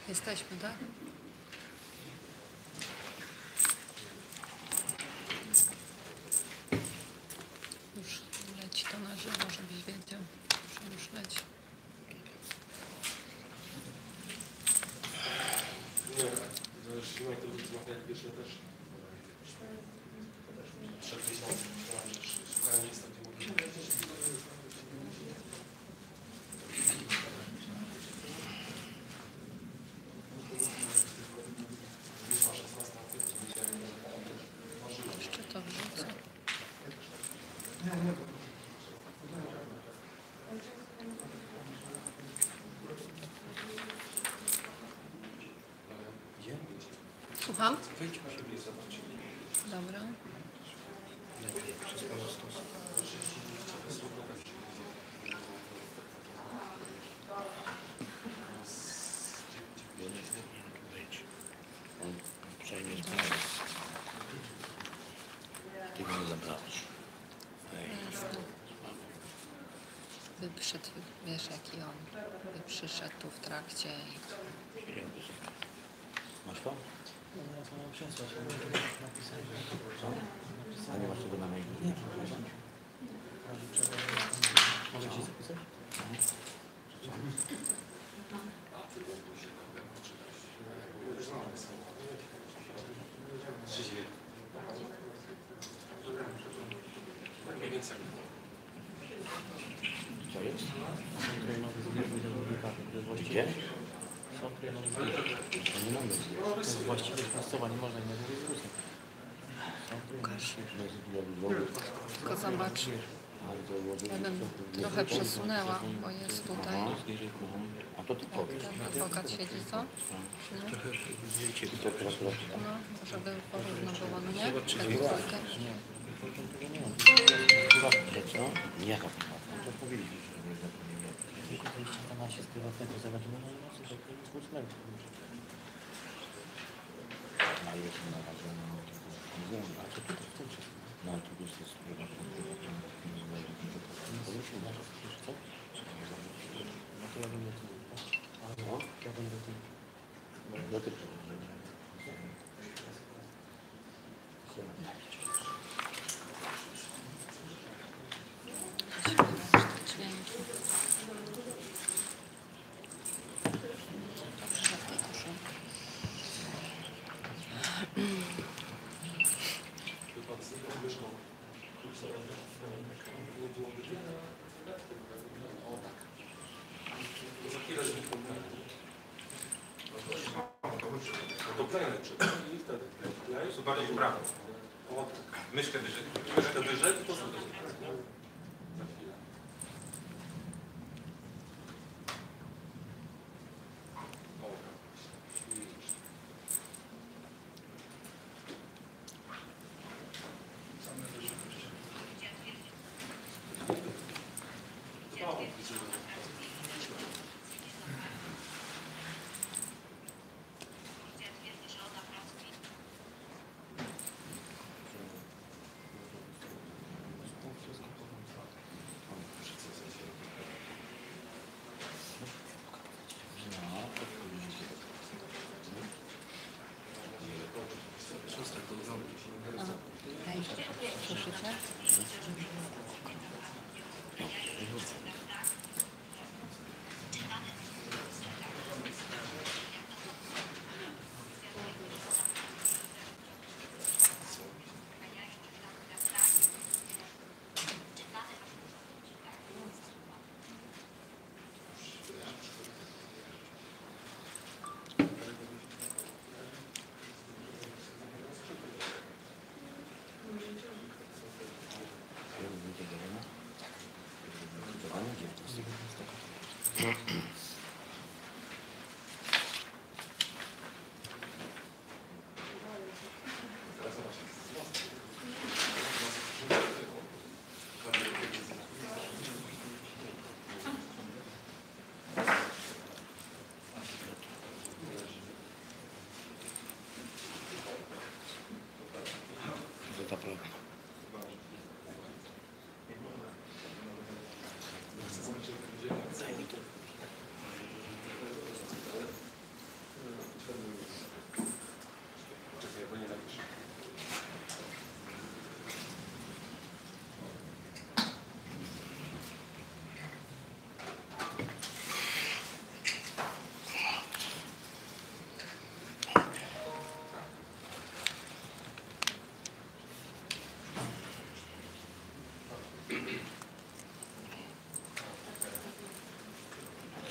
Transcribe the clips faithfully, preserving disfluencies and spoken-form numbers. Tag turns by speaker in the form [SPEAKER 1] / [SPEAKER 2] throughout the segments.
[SPEAKER 1] Jesteśmy, tak? Już leci to na żywo, żebyś wiedział, że już leci.
[SPEAKER 2] Nie, to już siła to wzmawia jak pierwsze też. Trzech miesięcy, szukałem miejsca, gdzie mogę.
[SPEAKER 1] Jeszcze to wrzucę. Słucham? Dobra.
[SPEAKER 3] Przejmie sprawę. Ty mnie zabrałeś.
[SPEAKER 1] By przyszedł, wiesz jaki on, by przyszedł tu w trakcie i...
[SPEAKER 3] Masz to? A nie masz tego na mailu? Nie. Mogę ci zapisać? Co jest? Gdzie? Nie mamy.
[SPEAKER 4] To jest właściwość miejscowa, nie można innego dyskusji.
[SPEAKER 1] Pokaż. Tylko zobacz. Ja bym trochę przesunęła, bo jest tutaj.
[SPEAKER 3] A to ty powiesz.
[SPEAKER 1] Ten adwokat siedzi, co? No, żeby porówno było, no nie? Tę dwójkę.
[SPEAKER 3] Co? Nie, to powiedzieli, że nie zapomniałem.
[SPEAKER 4] Tylko wyjście na nasie z prywatnego zawodu, no i mocno, to jest słusznego.
[SPEAKER 3] A jest na razie, no nie wiem, a co tutaj chcesz? No tu jest jest prywatny, prywatny, nie znajdę tego. Powrócił na to, co?
[SPEAKER 4] No to ja będę tu.
[SPEAKER 3] Co?
[SPEAKER 4] Ja będę tu.
[SPEAKER 3] No ty
[SPEAKER 1] Dźwięki. Dobrze, proszę.
[SPEAKER 2] Za chwilę znikną. To plejemy przed i wtedy.
[SPEAKER 5] To bardziej w prawo. Myszkę wyżej.
[SPEAKER 2] Myszkę wyżej i to sobie. Za chwilę. O, ślicznie.
[SPEAKER 1] Hej, słyszycie?
[SPEAKER 3] ta prawa. Daj mi to.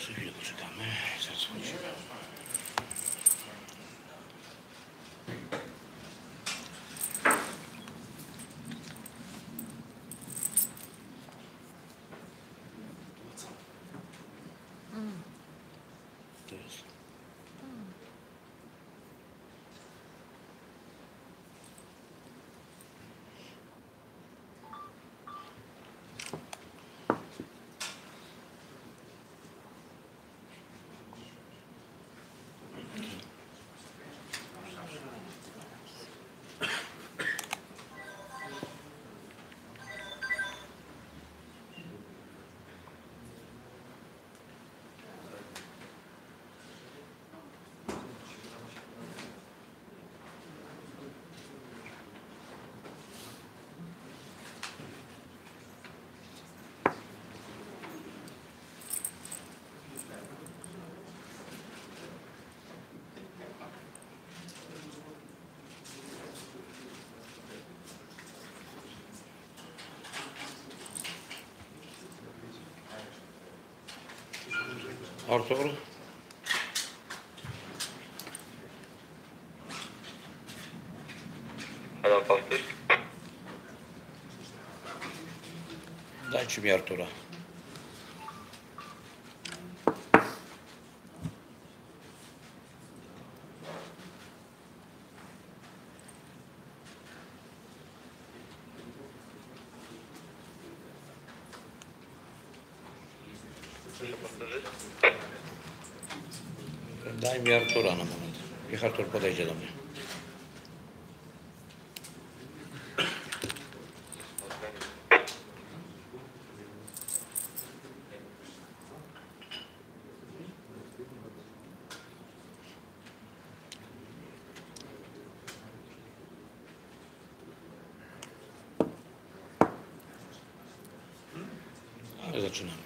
[SPEAKER 3] Chwilę poczekamy. Zaraz wchodzimy. To jest. Artur?
[SPEAKER 6] Halo, powtórz.
[SPEAKER 3] Dajcie mi Artura.
[SPEAKER 6] Proszę powtórzyć.
[SPEAKER 3] Daj mi Artura na moment. Niech Artur podejdzie do mnie. Ale zaczynamy.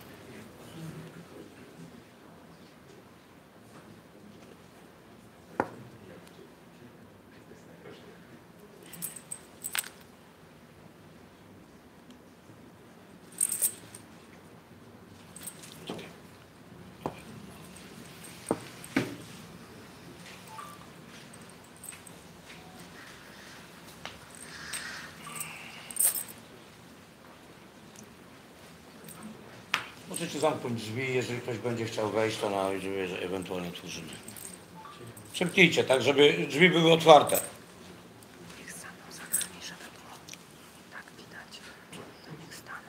[SPEAKER 3] Możecie zamknąć drzwi, jeżeli ktoś będzie chciał wejść, to na drzwi ewentualnie otworzymy. Przymknijcie, tak, żeby drzwi były otwarte.
[SPEAKER 1] Niech staną za nami, żeby było tak widać. To niech staną.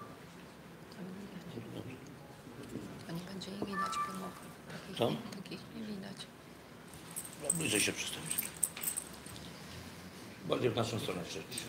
[SPEAKER 1] To nie będzie ich widać po nogach. Takich,
[SPEAKER 3] Co?
[SPEAKER 1] takich nie widać.
[SPEAKER 3] Bliżej się przystąpić. Bardziej w naszą stronę przejść.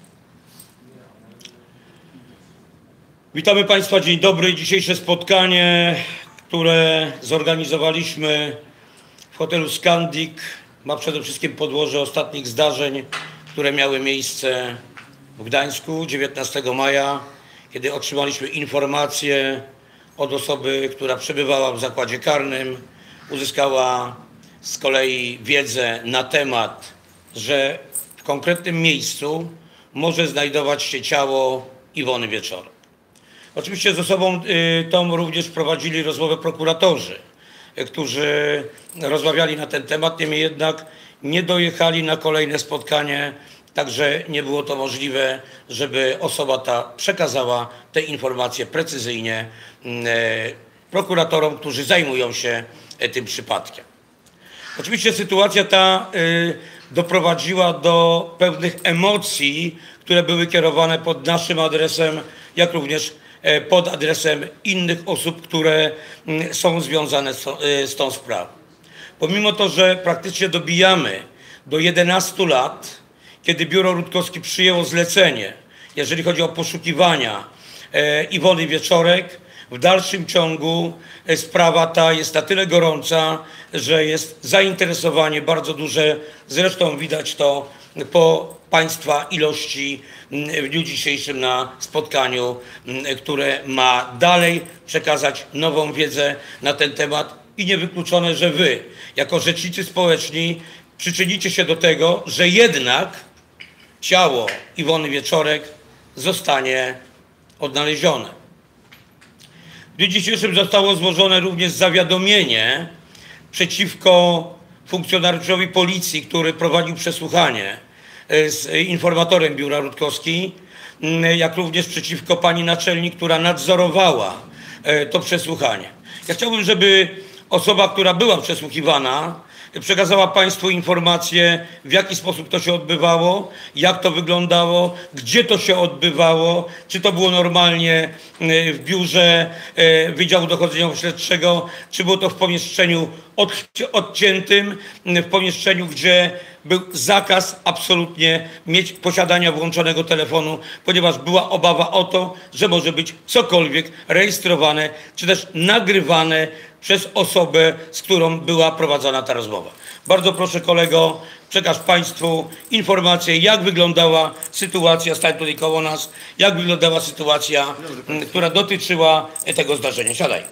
[SPEAKER 3] Witamy Państwa, dzień dobry. Dzisiejsze spotkanie, które zorganizowaliśmy w hotelu Scandic, ma przede wszystkim podłoże ostatnich zdarzeń, które miały miejsce w Gdańsku dziewiętnastego maja, kiedy otrzymaliśmy informację od osoby, która przebywała w zakładzie karnym, uzyskała z kolei wiedzę na temat, że w konkretnym miejscu może znajdować się ciało Iwony Wieczorek. Oczywiście ze sobą y, tą również prowadzili rozmowę prokuratorzy, y, którzy rozmawiali na ten temat, niemniej jednak nie dojechali na kolejne spotkanie, także nie było to możliwe, żeby osoba ta przekazała te informacje precyzyjnie y, prokuratorom, którzy zajmują się y, tym przypadkiem. Oczywiście sytuacja ta y, doprowadziła do pewnych emocji, które były kierowane pod naszym adresem, jak również pod adresem innych osób, które są związane z tą sprawą. Pomimo to, że praktycznie dobijamy do jedenastu lat, kiedy Biuro Rutkowskie przyjęło zlecenie, jeżeli chodzi o poszukiwania Iwony Wieczorek, w dalszym ciągu sprawa ta jest na tyle gorąca, że jest zainteresowanie bardzo duże. Zresztą widać to po Państwa ilości w dniu dzisiejszym na spotkaniu, które ma dalej przekazać nową wiedzę na ten temat i niewykluczone, że Wy, jako rzecznicy społeczni, przyczynicie się do tego, że jednak ciało Iwony Wieczorek zostanie odnalezione. W dniu dzisiejszym zostało złożone również zawiadomienie przeciwko funkcjonariuszowi policji, który prowadził przesłuchanie z informatorem biura Rutkowski, jak również przeciwko pani naczelnik, która nadzorowała to przesłuchanie. Ja chciałbym, żeby osoba, która była przesłuchiwana, przekazała państwu informację, w jaki sposób to się odbywało, jak to wyglądało, gdzie to się odbywało, czy to było normalnie w biurze Wydziału Dochodzeniowo-Śledczego, czy było to w pomieszczeniu odciętym, w pomieszczeniu, gdzie był zakaz absolutnie mieć posiadania włączonego telefonu, ponieważ była obawa o to, że może być cokolwiek rejestrowane, czy też nagrywane przez osobę, z którą była prowadzona ta rozmowa. Bardzo proszę, kolego, przekaż państwu informację, jak wyglądała sytuacja, stań tutaj koło nas, jak wyglądała sytuacja, która dotyczyła tego zdarzenia. Siadaj.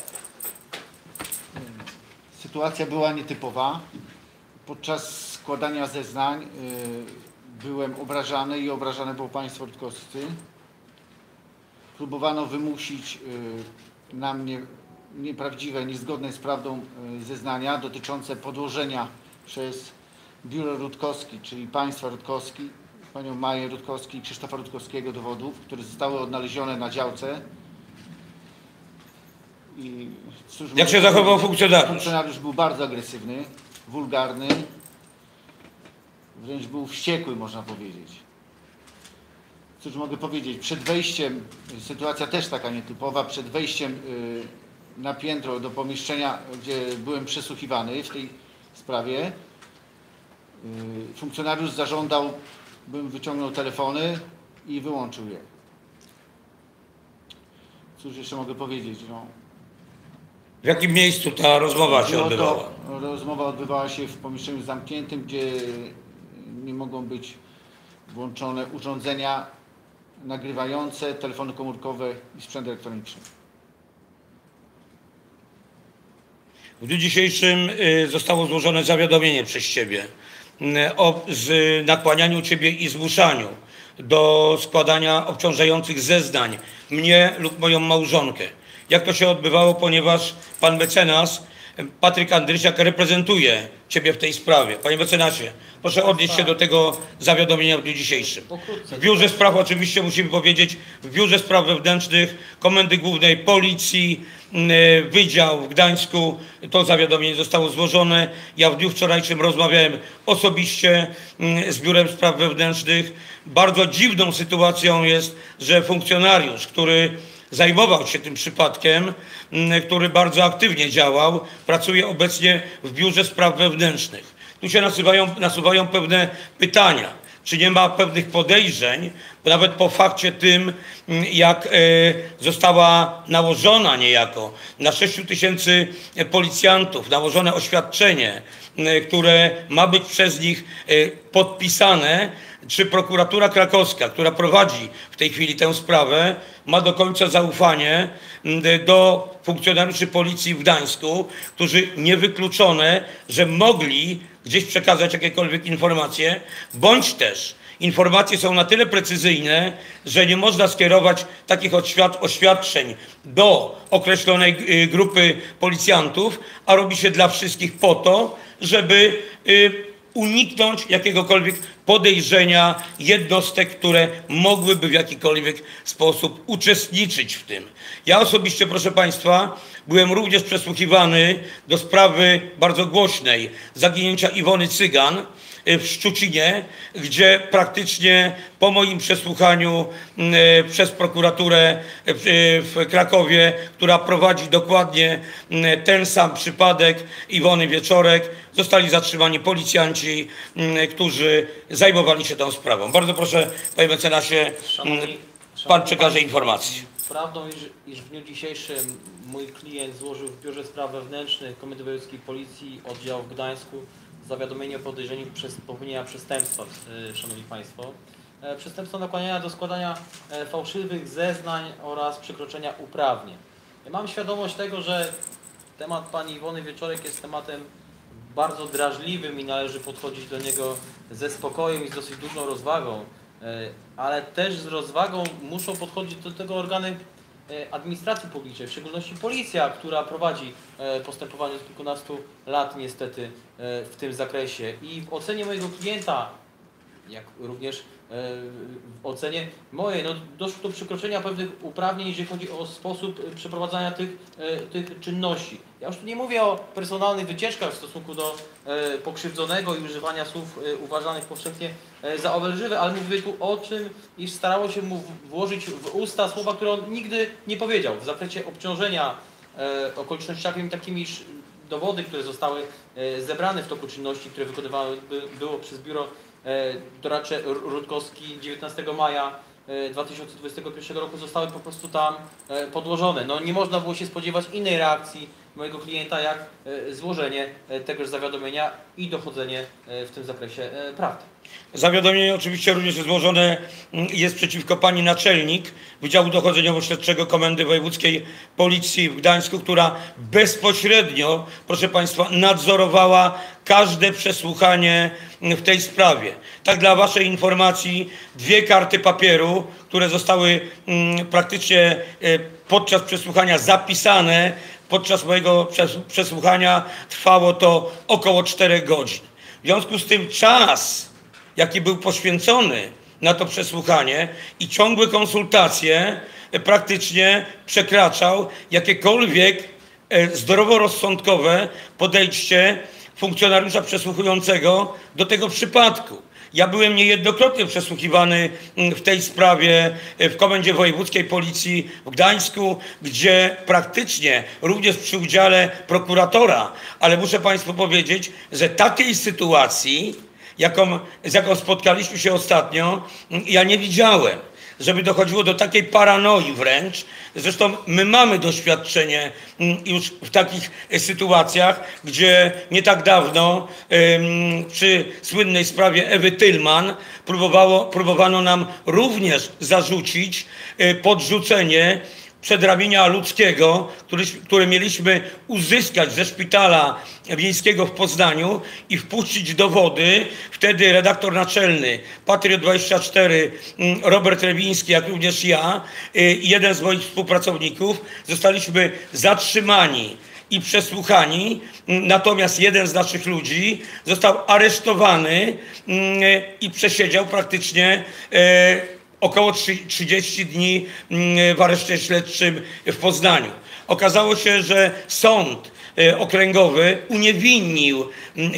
[SPEAKER 7] Sytuacja była nietypowa. Podczas składania zeznań y, byłem obrażany i obrażane było państwo rutkowscy. Próbowano wymusić y, na mnie nieprawdziwe, niezgodne z prawdą y, zeznania dotyczące podłożenia przez biuro Rutkowski, czyli państwa Rutkowski, panią Maję Rutkowski i Krzysztofa Rutkowskiego dowodów, które zostały odnalezione na działce. I cóż,
[SPEAKER 3] Jak się zachował funkcjonariusz?
[SPEAKER 7] Funkcjonariusz był bardzo agresywny, wulgarny, wręcz był wściekły, można powiedzieć. Cóż mogę powiedzieć, przed wejściem, sytuacja też taka nietypowa, przed wejściem y, na piętro do pomieszczenia, gdzie byłem przesłuchiwany w tej sprawie, y, funkcjonariusz zażądał, bym wyciągnął telefony i wyłączył je. Cóż jeszcze mogę powiedzieć? No.
[SPEAKER 3] W jakim miejscu ta rozmowa się
[SPEAKER 7] Było
[SPEAKER 3] odbywała?
[SPEAKER 7] To, rozmowa odbywała się w pomieszczeniu zamkniętym, gdzie nie mogą być włączone urządzenia nagrywające, telefony komórkowe i sprzęt elektroniczny.
[SPEAKER 3] W dniu dzisiejszym zostało złożone zawiadomienie przez Ciebie o z nakłanianiu Ciebie i zmuszaniu do składania obciążających zeznań mnie lub moją małżonkę. Jak to się odbywało, ponieważ pan mecenas Patryk Andrysiak reprezentuje Ciebie w tej sprawie. Panie mecenasie, proszę odnieść się do tego zawiadomienia w dniu dzisiejszym. W Biurze Spraw, oczywiście musimy powiedzieć, w Biurze Spraw Wewnętrznych Komendy Głównej Policji, Wydział w Gdańsku, to zawiadomienie zostało złożone. Ja w dniu wczorajszym rozmawiałem osobiście z Biurem Spraw Wewnętrznych. Bardzo dziwną sytuacją jest, że funkcjonariusz, który zajmował się tym przypadkiem, który bardzo aktywnie działał, pracuje obecnie w Biurze Spraw Wewnętrznych. Tu się nasuwają, nasuwają pewne pytania. Czy nie ma pewnych podejrzeń, nawet po fakcie tym, jak e, została nałożona niejako na sześciu tysięcy policjantów, nałożone oświadczenie, e, które ma być przez nich e, podpisane, czy prokuratura krakowska, która prowadzi w tej chwili tę sprawę, ma do końca zaufanie do funkcjonariuszy policji w Gdańsku, którzy niewykluczone, że mogli gdzieś przekazać jakiekolwiek informacje, bądź też informacje są na tyle precyzyjne, że nie można skierować takich oświad oświadczeń do określonej grupy policjantów, a robi się dla wszystkich po to, żeby y, uniknąć jakiegokolwiek podejrzenia jednostek, które mogłyby w jakikolwiek sposób uczestniczyć w tym. Ja osobiście, proszę Państwa, byłem również przesłuchiwany do sprawy bardzo głośnej zaginięcia Iwony Cygan w Szczucinie, gdzie praktycznie po moim przesłuchaniu e, przez prokuraturę e, w Krakowie, która prowadzi dokładnie e, ten sam przypadek Iwony Wieczorek, zostali zatrzymani policjanci, e, którzy zajmowali się tą sprawą. Bardzo proszę, panie mecenasie,
[SPEAKER 4] Szanowni,
[SPEAKER 3] pan przekaże informację.
[SPEAKER 4] Prawdą, iż, iż w dniu dzisiejszym mój klient złożył w Biurze Spraw Wewnętrznych Komendy Wojewódzkiej Policji oddziału w Gdańsku zawiadomienie o podejrzeniu przez popełnienia przestępstwa, szanowni państwo. Przestępstwo nakłaniania do składania fałszywych zeznań oraz przekroczenia uprawnień. Ja mam świadomość tego, że temat pani Iwony Wieczorek jest tematem bardzo drażliwym i należy podchodzić do niego ze spokojem i z dosyć dużą rozwagą, ale też z rozwagą muszą podchodzić do tego organy e, administracji publicznej, w szczególności policja, która prowadzi e, postępowanie od kilkunastu lat niestety e, w tym zakresie. I w ocenie mojego klienta, jak również w ocenie mojej, no, doszło do przekroczenia pewnych uprawnień, jeżeli chodzi o sposób przeprowadzania tych, tych czynności. Ja już tu nie mówię o personalnych wycieczkach w stosunku do pokrzywdzonego i używania słów uważanych powszechnie za obelżywe, ale mówię tu o tym, iż starało się mu włożyć w usta słowa, które on nigdy nie powiedział w zakresie obciążenia okolicznościami takimi, iż dowody, które zostały zebrane w toku czynności, które wykonywane było przez biuro doradcze Rutkowski dziewiętnastego maja dwa tysiące dwudziestego pierwszego roku zostały po prostu tam podłożone. No nie można było się spodziewać innej reakcji mojego klienta jak złożenie tegoż zawiadomienia i dochodzenie w tym zakresie prawdy.
[SPEAKER 3] Zawiadomienie oczywiście również złożone jest przeciwko pani naczelnik Wydziału Dochodzeniowo-Śledczego Komendy Wojewódzkiej Policji w Gdańsku, która bezpośrednio, proszę Państwa, nadzorowała każde przesłuchanie w tej sprawie. Tak dla Waszej informacji, dwie karty papieru, które zostały praktycznie podczas przesłuchania zapisane, podczas mojego przesłuchania trwało to około czterech godzin. W związku z tym czas, jaki był poświęcony na to przesłuchanie i ciągłe konsultacje praktycznie przekraczał jakiekolwiek zdroworozsądkowe podejście funkcjonariusza przesłuchującego do tego przypadku. Ja byłem niejednokrotnie przesłuchiwany w tej sprawie w Komendzie Wojewódzkiej Policji w Gdańsku, gdzie praktycznie również przy udziale prokuratora, ale muszę Państwu powiedzieć, że takiej sytuacji, jaką, z jaką spotkaliśmy się ostatnio, ja nie widziałem, żeby dochodziło do takiej paranoi wręcz. Zresztą my mamy doświadczenie już w takich sytuacjach, gdzie nie tak dawno przy słynnej sprawie Ewy Tylman próbowało, próbowano nam również zarzucić podrzucenie przedramienia ludzkiego, który, które mieliśmy uzyskać ze szpitala wiejskiego w Poznaniu i wpuścić do wody. Wtedy redaktor naczelny Patriot dwadzieścia cztery Robert Rewiński, jak również ja i jeden z moich współpracowników zostaliśmy zatrzymani i przesłuchani, natomiast jeden z naszych ludzi został aresztowany i przesiedział praktycznie około trzydzieści dni w areszcie śledczym w Poznaniu. Okazało się, że sąd okręgowy uniewinnił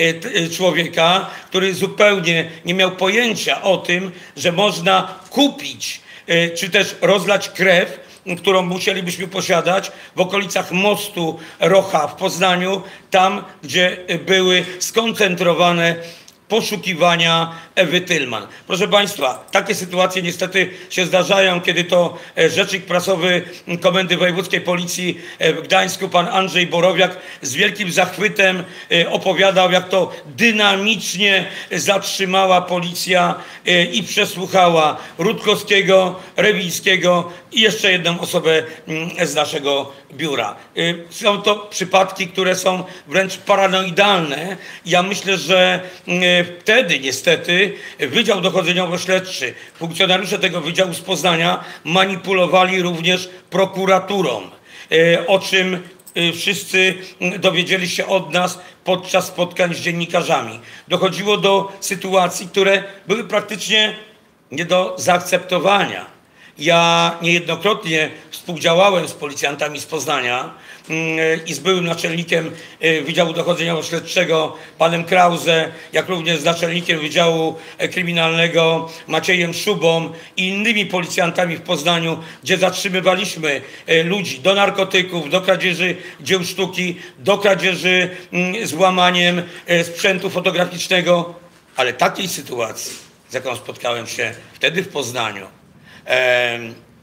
[SPEAKER 3] człowieka, który zupełnie nie miał pojęcia o tym, że można kupić czy też rozlać krew, którą musielibyśmy posiadać w okolicach mostu Rocha w Poznaniu, tam gdzie były skoncentrowane poszukiwania Ewy Tylman. Proszę Państwa, takie sytuacje niestety się zdarzają, kiedy to rzecznik prasowy Komendy Wojewódzkiej Policji w Gdańsku, pan Andrzej Borowiak, z wielkim zachwytem opowiadał, jak to dynamicznie zatrzymała policja i przesłuchała Rutkowskiego, Rewińskiego i jeszcze jedną osobę z naszego biura. Są to przypadki, które są wręcz paranoidalne. Ja myślę, że wtedy niestety Wydział Dochodzeniowo-Śledczy, funkcjonariusze tego Wydziału z Poznania manipulowali również prokuraturą, o czym wszyscy dowiedzieli się od nas podczas spotkań z dziennikarzami. Dochodziło do sytuacji, które były praktycznie nie do zaakceptowania. Ja niejednokrotnie współdziałałem z policjantami z Poznania i z byłym naczelnikiem Wydziału Dochodzeniowo-Śledczego panem Krause, jak również z naczelnikiem Wydziału Kryminalnego Maciejem Szubą i innymi policjantami w Poznaniu, gdzie zatrzymywaliśmy ludzi do narkotyków, do kradzieży dzieł sztuki, do kradzieży z łamaniem sprzętu fotograficznego, ale takiej sytuacji, z jaką spotkałem się wtedy w Poznaniu, E,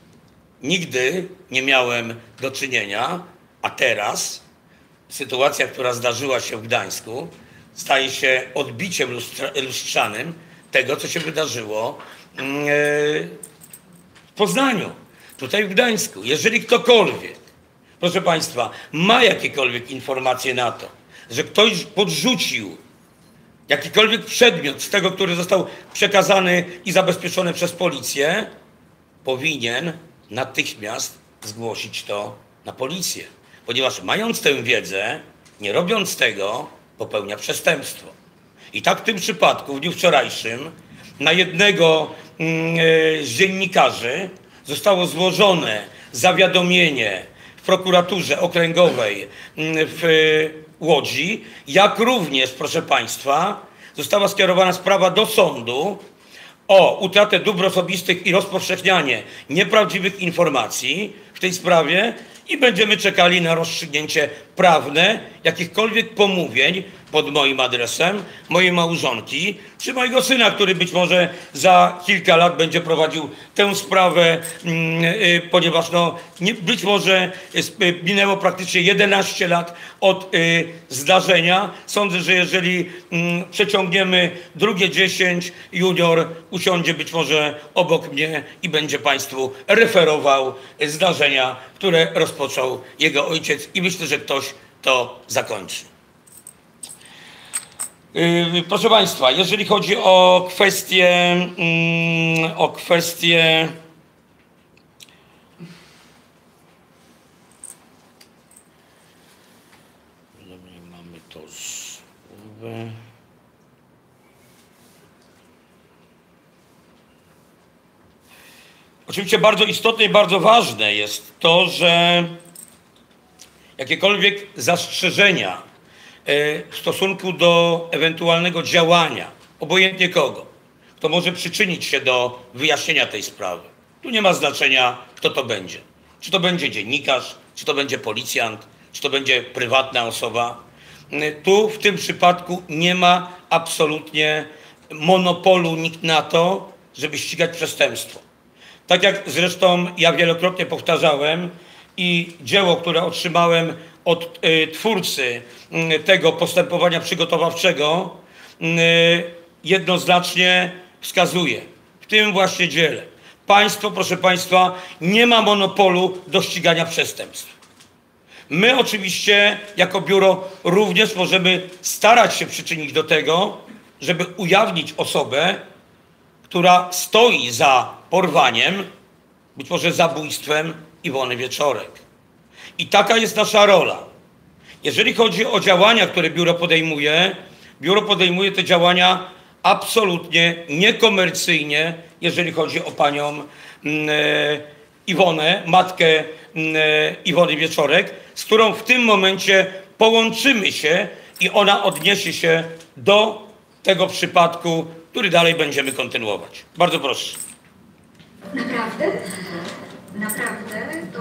[SPEAKER 3] nigdy nie miałem do czynienia, a teraz sytuacja, która zdarzyła się w Gdańsku, staje się odbiciem lustra, lustrzanym tego, co się wydarzyło e, w Poznaniu, tutaj w Gdańsku. Jeżeli ktokolwiek, proszę Państwa, ma jakiekolwiek informacje na to, że ktoś podrzucił jakikolwiek przedmiot z tego, który został przekazany i zabezpieczony przez policję, powinien natychmiast zgłosić to na policję, ponieważ mając tę wiedzę, nie robiąc tego, popełnia przestępstwo. I tak w tym przypadku, w dniu wczorajszym, na jednego z dziennikarzy zostało złożone zawiadomienie w prokuraturze okręgowej w Łodzi, jak również, proszę Państwa, została skierowana sprawa do sądu o utratę dóbr osobistych i rozpowszechnianie nieprawdziwych informacji w tej sprawie i będziemy czekali na rozstrzygnięcie prawne jakichkolwiek pomówień pod moim adresem, mojej małżonki, czy mojego syna, który być może za kilka lat będzie prowadził tę sprawę, ponieważ no, nie, być może minęło praktycznie jedenaście lat od y, zdarzenia. Sądzę, że jeżeli y, przeciągniemy drugie dziesięć, junior usiądzie być może obok mnie i będzie Państwu referował zdarzenia, które rozpoczął jego ojciec i myślę, że ktoś to zakończy. Proszę Państwa, jeżeli chodzi o kwestię, o kwestię mamy to z oczywiście bardzo istotne i bardzo ważne jest to, że jakiekolwiek zastrzeżenia w stosunku do ewentualnego działania, obojętnie kogo, kto może przyczynić się do wyjaśnienia tej sprawy. Tu nie ma znaczenia, kto to będzie. Czy to będzie dziennikarz, czy to będzie policjant, czy to będzie prywatna osoba. Tu w tym przypadku nie ma absolutnie monopolu nikt na to, żeby ścigać przestępstwo. Tak jak zresztą ja wielokrotnie powtarzałem i dzieło, które otrzymałem od y, twórcy y, tego postępowania przygotowawczego y, jednoznacznie wskazuje. W tym właśnie dziele. Państwo, proszę Państwa, nie ma monopolu do ścigania przestępstw. My oczywiście jako biuro również możemy starać się przyczynić do tego, żeby ujawnić osobę, która stoi za porwaniem, być może zabójstwem Iwony Wieczorek. I taka jest nasza rola. Jeżeli chodzi o działania, które biuro podejmuje, biuro podejmuje te działania absolutnie niekomercyjnie, jeżeli chodzi o panią e, Iwonę, matkę e, Iwony Wieczorek, z którą w tym momencie połączymy się i ona odniesie się do tego przypadku, który dalej będziemy kontynuować. Bardzo proszę.
[SPEAKER 8] Naprawdę? Naprawdę to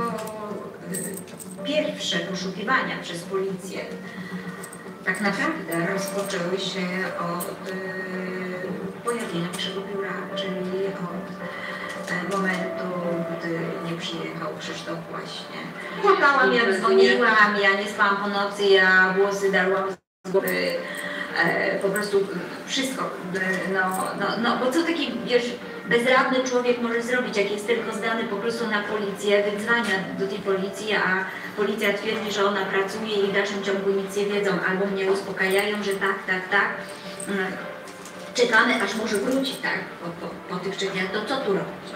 [SPEAKER 8] pierwsze poszukiwania przez policję tak naprawdę rozpoczęły się od y, pojawienia naszego biura, czyli od y, momentu, gdy nie przyjechał Krzysztof właśnie. Płakałam, ja dzwoniłam, ja nie spałam po nocy, ja włosy darłam z góry. E, po prostu wszystko, no, no, no bo co taki, wiesz, bezradny człowiek może zrobić, jak jest tylko zdany po prostu na policję, wydzwania do tej policji, a policja twierdzi, że ona pracuje i w dalszym ciągu nic nie wiedzą, albo mnie uspokajają, że tak, tak, tak. Czekamy, aż może wróci, tak, po, po, po tych trzech dniach, to co tu robić?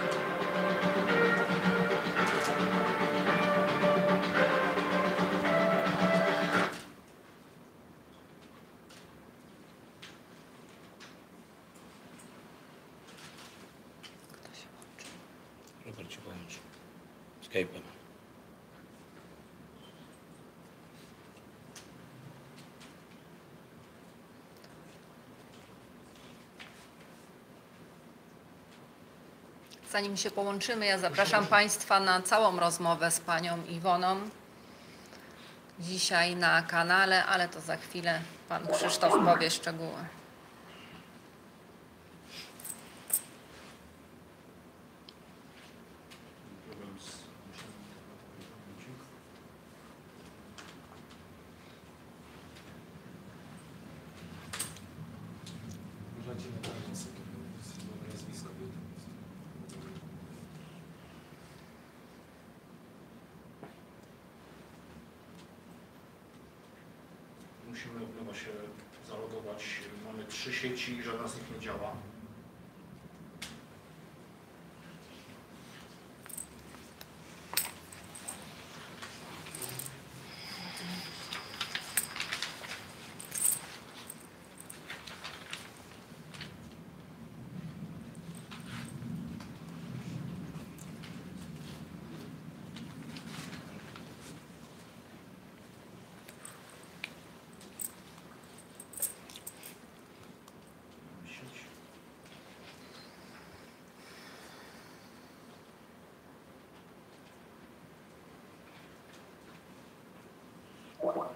[SPEAKER 3] Robert się połączył Skype'em.
[SPEAKER 1] Zanim się połączymy, ja zapraszam Państwa na całą rozmowę z panią Iwoną. Dzisiaj na kanale, ale to za chwilę pan Krzysztof powie szczegóły.
[SPEAKER 2] Możecie nadać sobie nazwisko.
[SPEAKER 9] Musimy od nowa się zalogować. Mamy trzy sieci i żadna z nich nie działa.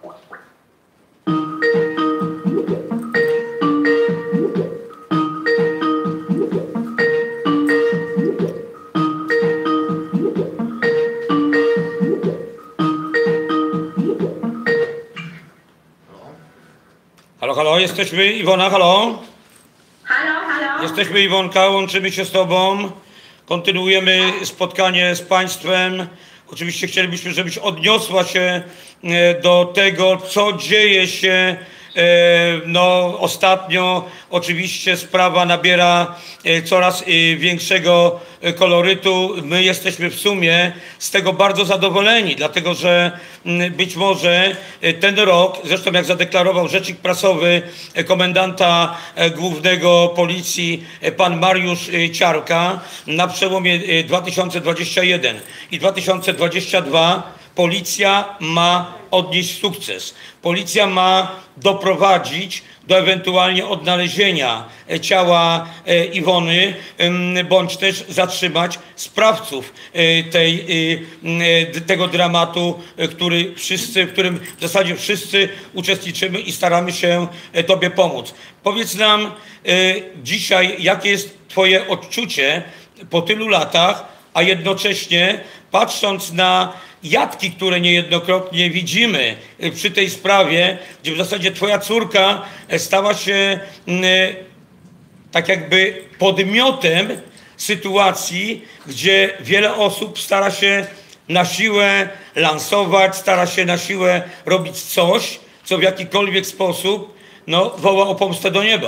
[SPEAKER 3] Halo, halo, jesteśmy, Iwona, halo?
[SPEAKER 8] Halo, halo.
[SPEAKER 3] Jesteśmy, Iwonka, łączymy się z Tobą, kontynuujemy spotkanie z Państwem. Oczywiście chcielibyśmy, żebyś odniosła się e, do tego, co dzieje się e, no, ostatnio. Oczywiście sprawa nabiera e, coraz e, większego e, kolorytu. My jesteśmy w sumie z tego bardzo zadowoleni, dlatego że m, być może e, ten rok, zresztą jak zadeklarował rzecznik prasowy e, komendanta e, głównego policji e, pan Mariusz e, Ciarka, na przełomie e, dwa tysiące dwudziestego pierwszego i dwa tysiące dwudziestego drugiego policja ma odnieść sukces. Policja ma doprowadzić do ewentualnie odnalezienia ciała Iwony, bądź też zatrzymać sprawców tej, tego dramatu, który wszyscy, w którym w zasadzie wszyscy uczestniczymy i staramy się Tobie pomóc. Powiedz nam dzisiaj, jakie jest Twoje odczucie po tylu latach, a jednocześnie patrząc na jatki, które niejednokrotnie widzimy przy tej sprawie, gdzie w zasadzie Twoja córka stała się tak jakby podmiotem sytuacji, gdzie wiele osób stara się na siłę lansować, stara się na siłę robić coś, co w jakikolwiek sposób no, woła o pomstę do nieba.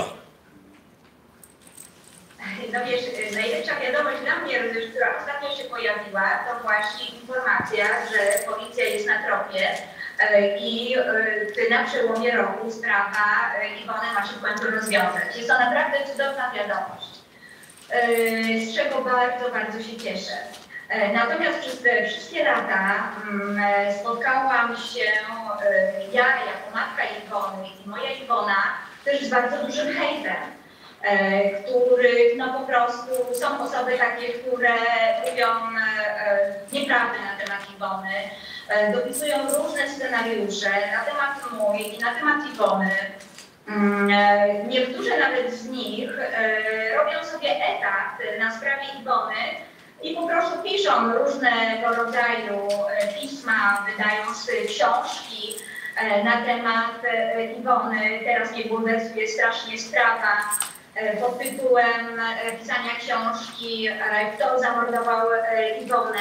[SPEAKER 8] No wiesz, najlepsza wiadomość dla mnie, która ostatnio się pojawiła, to właśnie informacja, że policja jest na tropie i na przełomie roku sprawa Iwony ma się w końcu rozwiązać. Jest to naprawdę cudowna wiadomość, z czego bardzo, bardzo się cieszę. Natomiast przez te wszystkie lata spotkałam się ja jako matka Iwony i moja Iwona też z bardzo dużym hejtem, których no po prostu są osoby takie, które mówią nieprawdę na temat Iwony, dopisują różne scenariusze na temat mój i na temat Iwony. Niektórzy nawet z nich robią sobie etat na sprawie Iwony i po prostu piszą różnego rodzaju pisma, wydają książki na temat Iwony. Teraz mnie bulwersuje strasznie sprawa pod tytułem pisania książki, kto zamordował Iwonę.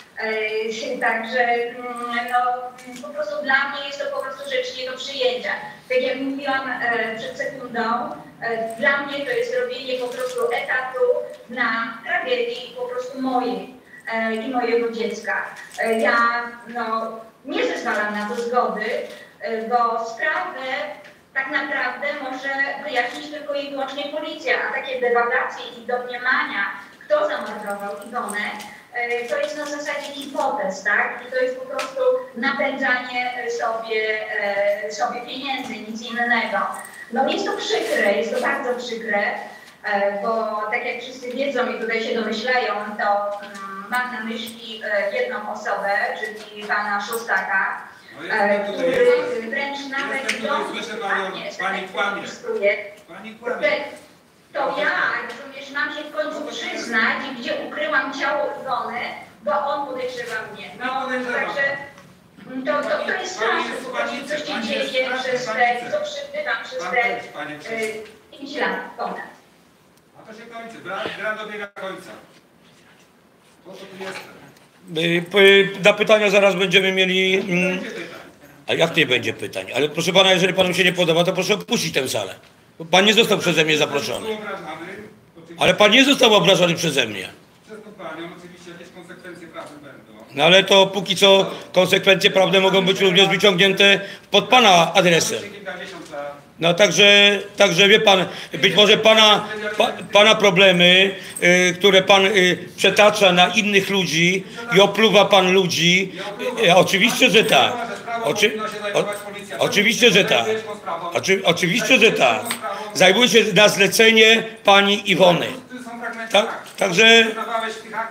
[SPEAKER 8] Także no, po prostu dla mnie jest to po prostu rzecz nie do przyjęcia. Tak jak mówiłam przed sekundą, dla mnie to jest robienie po prostu etatu na tragedii po prostu mojej i mojego dziecka. Ja no, nie zezwalam na to zgody, bo sprawę tak naprawdę może wyjaśnić tylko i wyłącznie policja, a takie dewagacje i domniemania, kto zamordował Iwonę, to jest na zasadzie hipotez, tak? I to jest po prostu napędzanie sobie, sobie pieniędzy, nic innego. No jest to przykre, jest to bardzo przykre, bo tak jak wszyscy wiedzą i tutaj się domyślają, to mam na myśli jedną osobę, czyli pana Szostaka,
[SPEAKER 5] No
[SPEAKER 8] który wręcz nawet
[SPEAKER 5] słyszę panią, pani kłamie. Pani kłamie.
[SPEAKER 8] To ja, rozumiesz, mam się w końcu przyznać, gdzie ukryłam ciało Iwony, bo on podejrzewa mnie. No, także to, to, to jest straszne, po prostu coś się dzieje przez te, co przebywam przez te pięć lat ponad.
[SPEAKER 5] A to się kończy, gra, gra dobiega końca. Po co tu jestem?
[SPEAKER 3] Na pytania zaraz będziemy mieli... A jak nie będzie pytań? Ale proszę pana, jeżeli panu się nie podoba, to proszę opuścić tę salę. Pan nie został przeze mnie zaproszony. Ale pan nie został obrażony przeze mnie.
[SPEAKER 5] Przez tą panią oczywiście jakieś konsekwencje prawne będą.
[SPEAKER 3] No ale to póki co konsekwencje prawne mogą być również wyciągnięte pod pana adresem. No także, także wie pan, być może pana, pa, pana problemy, y, które pan y, przetacza na innych ludzi i opluwa pan ludzi, y, oczywiście, że tak. Oczy, o, oczywiście, że tak. Oczy, oczywiście, że tak. Zajmuje się na zlecenie pani Iwony. Tak, także...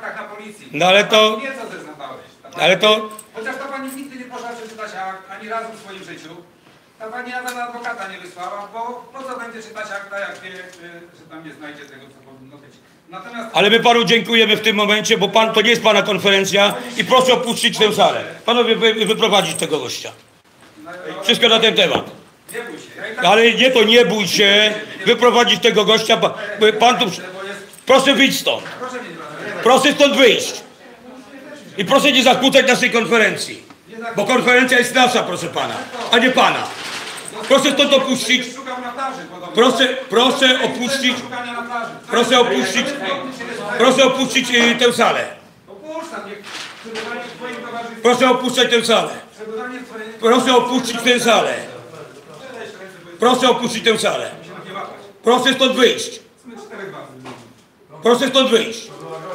[SPEAKER 5] policji.
[SPEAKER 3] No ale to...
[SPEAKER 5] Nie co zeznawałeś.
[SPEAKER 3] Ale to...
[SPEAKER 5] Chociaż to pani nigdy nie poszła przeczytać akt, ani razu w swoim życiu, ta pani nawet adwokata nie wysłała, bo po co będzie czytać akta, jak wie, że tam nie znajdzie tego, co powinno być. Natomiast...
[SPEAKER 3] Ale my panu dziękujemy w tym momencie, bo pan to nie jest pana konferencja i proszę opuścić tę salę. Panowie, wy, wyprowadzić tego gościa. Wszystko na ten temat.
[SPEAKER 5] Nie bój się. Ja i tak...
[SPEAKER 3] Ale nie to nie bój się, wyprowadzić tego gościa. Pan, pan tu... Proszę wyjść stąd.
[SPEAKER 5] Proszę mnie nie
[SPEAKER 3] Proszę stąd wyjść. I proszę nie zakłócać naszej konferencji. Bo konferencja jest nasza, proszę pana, a nie pana. Proszę stąd opuścić.
[SPEAKER 5] Szukam na plaży podobno.
[SPEAKER 3] Proszę, proszę opuścić.
[SPEAKER 5] Szukania na plaży.
[SPEAKER 3] Proszę opuścić. Proszę opuścić y, tę salę.
[SPEAKER 5] Opuszczam, niech przebywanie w twoim towarzystwie.
[SPEAKER 3] Proszę opuszczać tę salę.
[SPEAKER 5] Przebywanie w twoim...
[SPEAKER 3] Proszę opuścić tę salę. Proszę opuścić tę salę. Proszę stąd wyjść. Proszę stąd wyjść.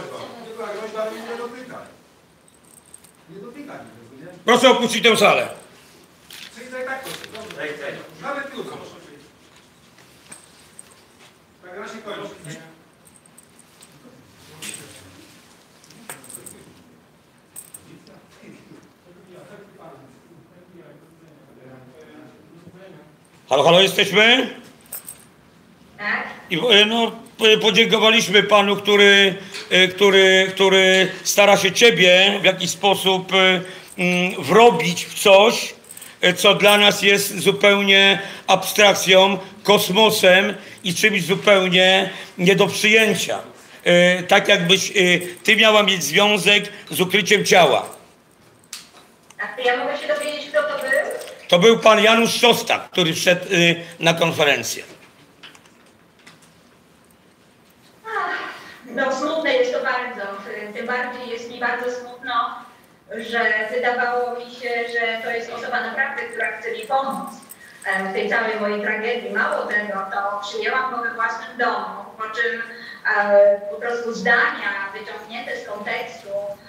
[SPEAKER 3] Proszę opuścić tę salę.
[SPEAKER 5] Nawet już. Ta gra się kończy.
[SPEAKER 3] Halo, halo, jesteśmy?
[SPEAKER 8] Tak?
[SPEAKER 3] I, e, no, p- podziękowaliśmy panu, który, e, który, który stara się ciebie w jakiś sposób e, mm, wrobić w coś, e, co dla nas jest zupełnie abstrakcją, kosmosem i czymś zupełnie nie do przyjęcia. E, tak jakbyś e, ty miała mieć związek z ukryciem ciała.
[SPEAKER 8] A ja mogę się dowiedzieć, kto to był?
[SPEAKER 3] To był pan Janusz Szostak, który wszedł e, na konferencję.
[SPEAKER 8] No smutne jest to bardzo. Tym bardziej jest mi bardzo smutno, że wydawało mi się, że to jest osoba naprawdę, która chce mi pomóc w tej całej mojej tragedii. Mało tego, to przyjęłam go we własnym domu, po czym e, po prostu zdania wyciągnięte z kontekstu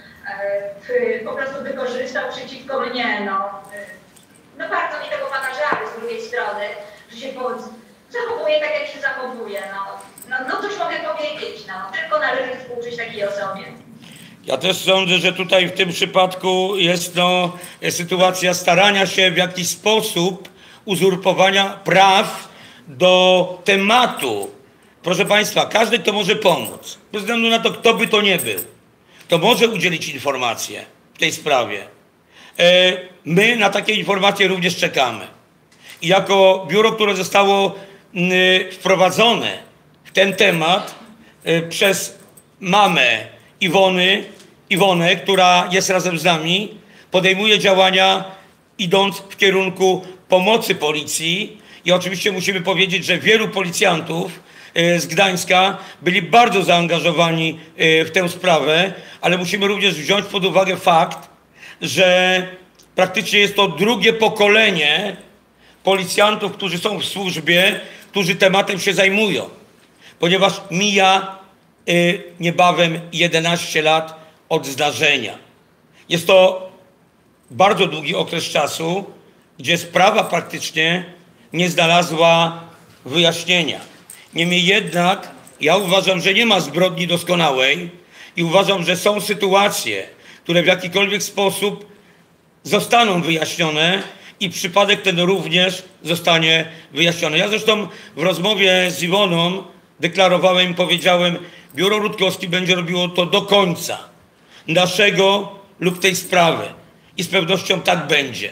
[SPEAKER 8] e, po prostu wykorzystał przeciwko mnie. No, no bardzo mi tego pana żalu z drugiej strony, że się po, zachowuje tak, jak się zachowuje. No. No, no coś mogę powiedzieć, no. Tylko należy współczuć takiej osobie.
[SPEAKER 3] Ja też sądzę, że tutaj w tym przypadku jest no, sytuacja starania się w jakiś sposób uzurpowania praw do tematu. Proszę Państwa, każdy, kto może pomóc, bez względu na to, kto by to nie był, to może udzielić informację w tej sprawie. E, my na takie informacje również czekamy. I jako biuro, które zostało m, wprowadzone w ten temat y, przez mamę Iwony, Iwonę, która jest razem z nami, podejmuje działania idąc w kierunku pomocy policji i oczywiście musimy powiedzieć, że wielu policjantów y, z Gdańska byli bardzo zaangażowani y, w tę sprawę, ale musimy również wziąć pod uwagę fakt, że praktycznie jest to drugie pokolenie policjantów, którzy są w służbie, którzy tematem się zajmują. Ponieważ mija y, niebawem jedenaście lat od zdarzenia. Jest to bardzo długi okres czasu, gdzie sprawa praktycznie nie znalazła wyjaśnienia. Niemniej jednak ja uważam, że nie ma zbrodni doskonałej i uważam, że są sytuacje, które w jakikolwiek sposób zostaną wyjaśnione i przypadek ten również zostanie wyjaśniony. Ja zresztą w rozmowie z Iwoną deklarowałem i powiedziałem, biuro Rutkowski będzie robiło to do końca naszego lub tej sprawy. I z pewnością tak będzie.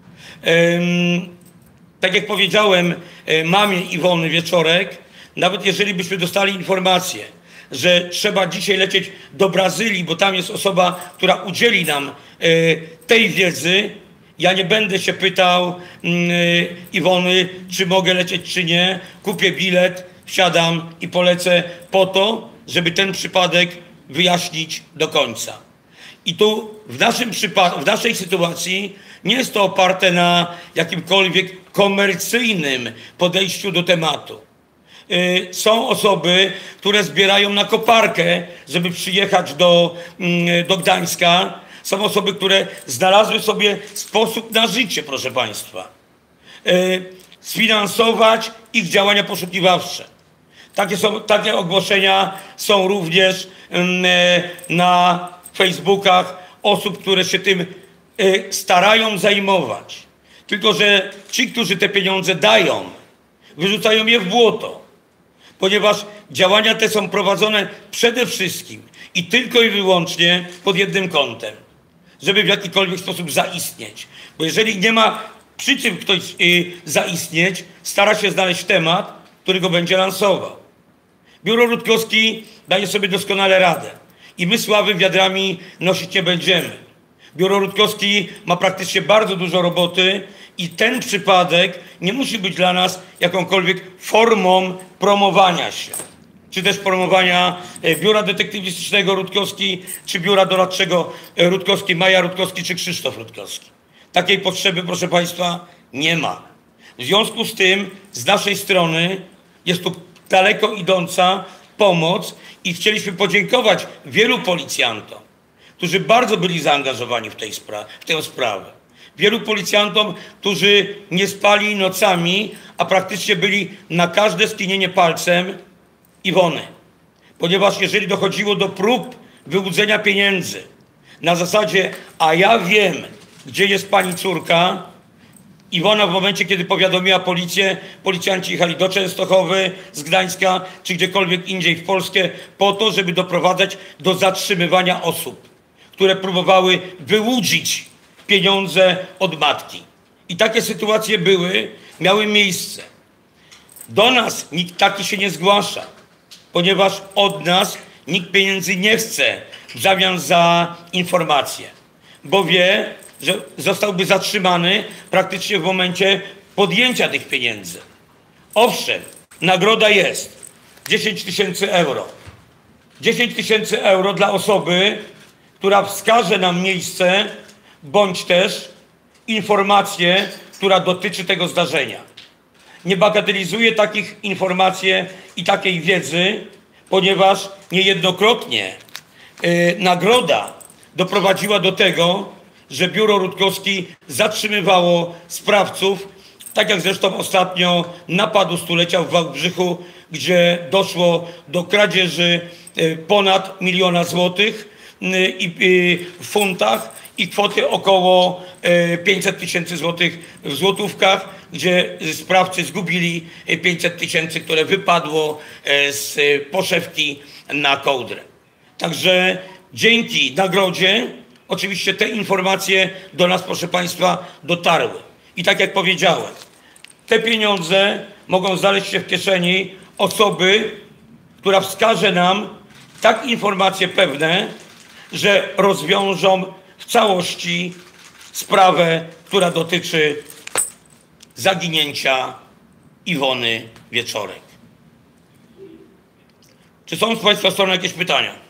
[SPEAKER 3] Ym, tak jak powiedziałem mamie Iwony Wieczorek, nawet jeżeli byśmy dostali informację, że trzeba dzisiaj lecieć do Brazylii, bo tam jest osoba, która udzieli nam y, tej wiedzy, ja nie będę się pytał y, Iwony, czy mogę lecieć, czy nie. Kupię bilet, wsiadam i polecę po to, żeby ten przypadek wyjaśnić do końca. I tu w naszym przypadku, w naszej sytuacji nie jest to oparte na jakimkolwiek komercyjnym podejściu do tematu. Yy, są osoby, które zbierają na koparkę, żeby przyjechać do, yy, do Gdańska. Są osoby, które znalazły sobie sposób na życie, proszę Państwa. Yy, sfinansować ich działania poszukiwawcze. Takie, są, takie ogłoszenia są również yy, na Facebookach osób, które się tym yy, starają zajmować. Tylko że ci, którzy te pieniądze dają, wyrzucają je w błoto, ponieważ działania te są prowadzone przede wszystkim i tylko i wyłącznie pod jednym kątem, żeby w jakikolwiek sposób zaistnieć. Bo jeżeli nie ma przy czym ktoś y, zaistnieć, stara się znaleźć temat, który go będzie lansował. Biuro Rutkowski daje sobie doskonale radę i my sławy wiadrami nosić nie będziemy. Biuro Rutkowski ma praktycznie bardzo dużo roboty i ten przypadek nie musi być dla nas jakąkolwiek formą promowania się, czy też promowania biura detektywistycznego Rutkowski, czy biura doradczego Rutkowski, Maja Rutkowski, czy Krzysztof Rutkowski. Takiej potrzeby, proszę Państwa, nie ma. W związku z tym z naszej strony jest tu daleko idąca pomoc i chcieliśmy podziękować wielu policjantom, którzy bardzo byli zaangażowani w, tej spra- w tę sprawę. Wielu policjantom, którzy nie spali nocami, a praktycznie byli na każde skinienie palcem Iwony. Ponieważ jeżeli dochodziło do prób wyłudzenia pieniędzy na zasadzie, a ja wiem, gdzie jest pani córka, Iwona w momencie, kiedy powiadomiła policję, policjanci jechali do Częstochowy, z Gdańska, czy gdziekolwiek indziej w Polskę, po to, żeby doprowadzać do zatrzymywania osób, które próbowały wyłudzić pieniądze od matki. I takie sytuacje były, miały miejsce. Do nas nikt taki się nie zgłasza, ponieważ od nas nikt pieniędzy nie chce w zamian za informacje, bo wie, że zostałby zatrzymany praktycznie w momencie podjęcia tych pieniędzy. Owszem, nagroda jest dziesięć tysięcy euro. dziesięć tysięcy euro dla osoby, która wskaże nam miejsce, bądź też informację, która dotyczy tego zdarzenia. Nie bagatelizuję takich informacji i takiej wiedzy, ponieważ niejednokrotnie yy, nagroda doprowadziła do tego, że biuro Rutkowski zatrzymywało sprawców, tak jak zresztą ostatnio napadu stulecia w Wałbrzychu, gdzie doszło do kradzieży ponad miliona złotych w funtach i kwoty około pięćset tysięcy złotych w złotówkach, gdzie sprawcy zgubili pięćset tysięcy, które wypadło z poszewki na kołdrę. Także dzięki nagrodzie oczywiście te informacje do nas, proszę Państwa, dotarły. I tak jak powiedziałem, te pieniądze mogą znaleźć się w kieszeni osoby, która wskaże nam tak informacje pewne, że rozwiążą w całości sprawę, która dotyczy zaginięcia Iwony Wieczorek. Czy są z Państwa strony jakieś pytania?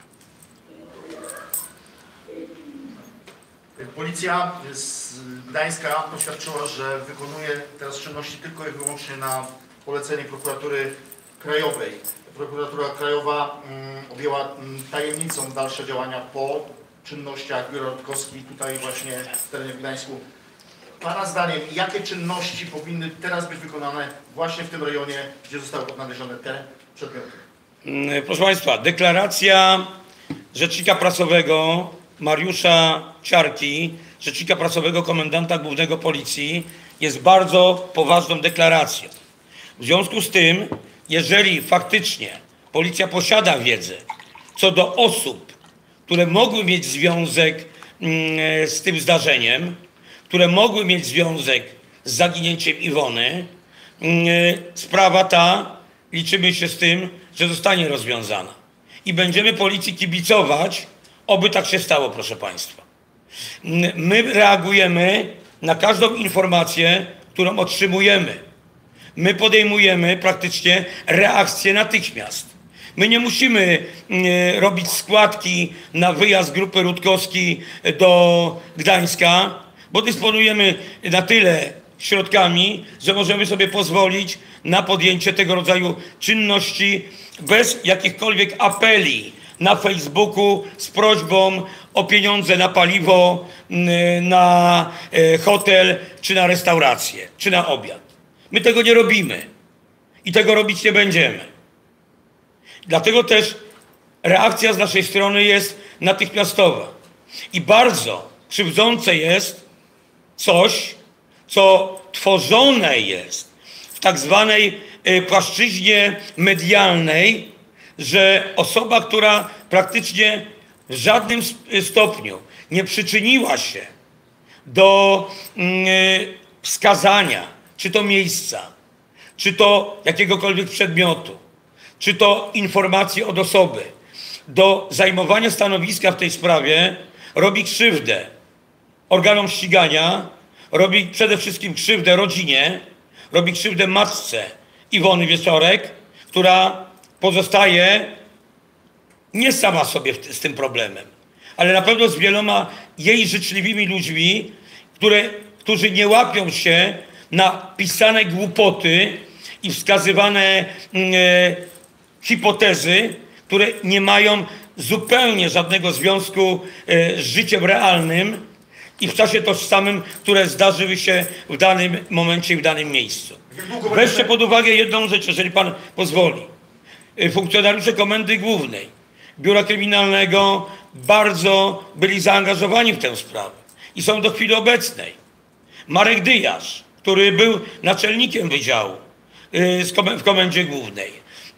[SPEAKER 9] Policja z Gdańska oświadczyła, że wykonuje teraz czynności tylko i wyłącznie na polecenie prokuratury krajowej. Prokuratura Krajowa mm, objęła mm, tajemnicą dalsze działania po czynnościach biura Rutkowski tutaj właśnie w terenie w Gdańsku. Pana zdaniem, jakie czynności powinny teraz być wykonane właśnie w tym rejonie, gdzie zostały odnalezione te przedmioty?
[SPEAKER 3] Proszę Państwa, deklaracja rzecznika prasowego Mariusza Ciarki, rzecznika prasowego komendanta głównego policji, jest bardzo poważną deklaracją. W związku z tym, jeżeli faktycznie policja posiada wiedzę co do osób, które mogły mieć związek z tym zdarzeniem, które mogły mieć związek z zaginięciem Iwony, sprawa ta, liczymy się z tym, że zostanie rozwiązana. I będziemy policji kibicować, oby tak się stało, proszę Państwa. My reagujemy na każdą informację, którą otrzymujemy. My podejmujemy praktycznie reakcję natychmiast. My nie musimy y, robić składki na wyjazd grupy Rutkowski do Gdańska, bo dysponujemy na tyle środkami, że możemy sobie pozwolić na podjęcie tego rodzaju czynności bez jakichkolwiek apeli na Facebooku z prośbą o pieniądze na paliwo, na hotel, czy na restaurację, czy na obiad. My tego nie robimy i tego robić nie będziemy. Dlatego też reakcja z naszej strony jest natychmiastowa. I bardzo krzywdzące jest coś, co tworzone jest w tak zwanej płaszczyźnie medialnej, że osoba, która praktycznie w żadnym stopniu nie przyczyniła się do wskazania, czy to miejsca, czy to jakiegokolwiek przedmiotu, czy to informacji od osoby, do zajmowania stanowiska w tej sprawie, robi krzywdę organom ścigania, robi przede wszystkim krzywdę rodzinie, robi krzywdę matce Iwony Wieczorek, która pozostaje nie sama sobie z tym problemem, ale na pewno z wieloma jej życzliwymi ludźmi, które, którzy nie łapią się na pisane głupoty i wskazywane e, hipotezy, które nie mają zupełnie żadnego związku e, z życiem realnym i w czasie tożsamym, które zdarzyły się w danym momencie i w danym miejscu. Weźcie pod uwagę jedną rzecz, jeżeli pan pozwoli. Funkcjonariusze Komendy Głównej, Biura Kryminalnego bardzo byli zaangażowani w tę sprawę i są do chwili obecnej. Marek Dyjasz, który był naczelnikiem wydziału w Komendzie Głównej,